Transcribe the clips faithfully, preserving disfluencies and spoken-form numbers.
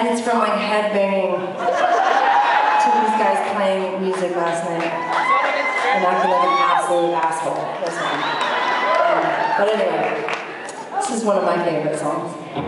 And it's from my headbanging to these guys playing music last night. And acting like an absolute asshole. That's fine. Um, but anyway, this is one of my favorite songs.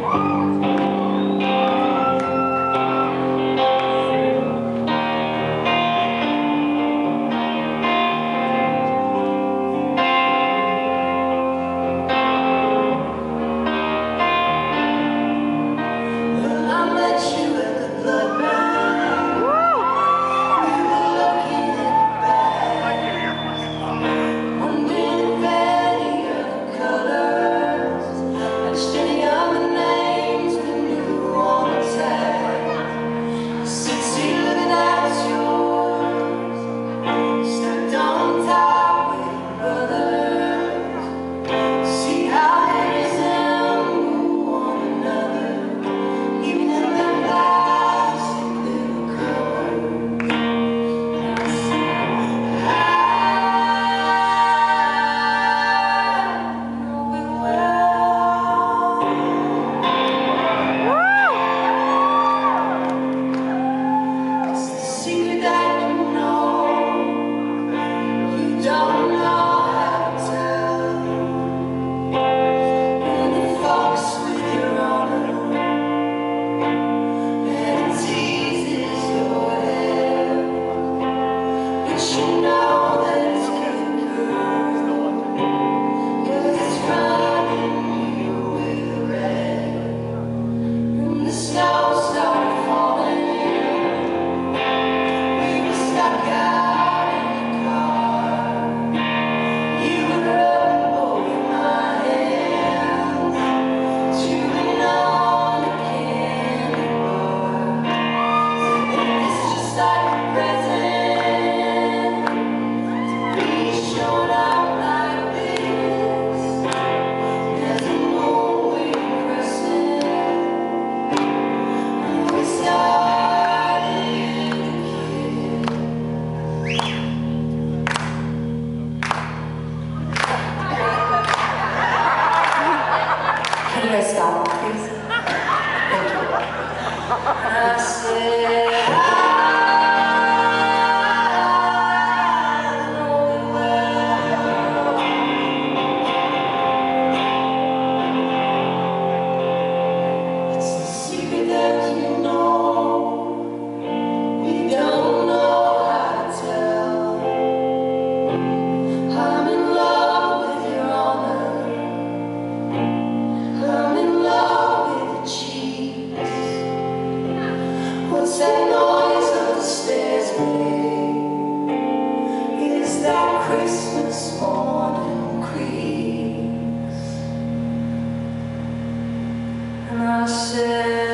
Stop, please. Thank you. I said, I know it well. It's the secret that you know, we don't know how to tell. I'm in love with your honor. What's that noise of the stairs, babe? Is that Christmas morning crease? And I said